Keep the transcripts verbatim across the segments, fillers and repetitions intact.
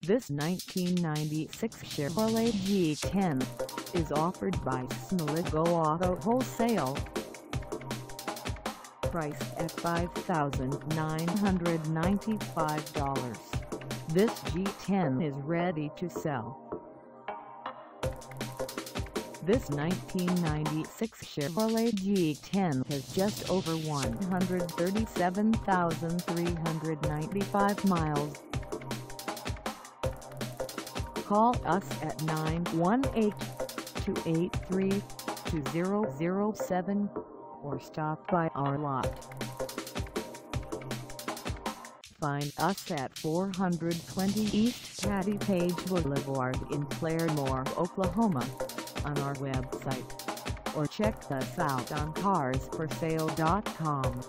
This nineteen ninety-six Chevrolet G ten is offered by Smalygo Auto Wholesale. Priced at five thousand nine hundred ninety-five dollars, this G ten is ready to sell. This nineteen ninety-six Chevrolet G ten has just over one hundred thirty-seven thousand three hundred ninety-five miles. Call us at nine one eight, two eight three, two zero zero seven or stop by our lot. Find us at four twenty East Patti Page Boulevard in Claremore, Oklahoma, on our website, or check us out on cars for sale dot com.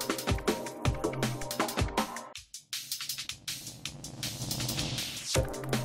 You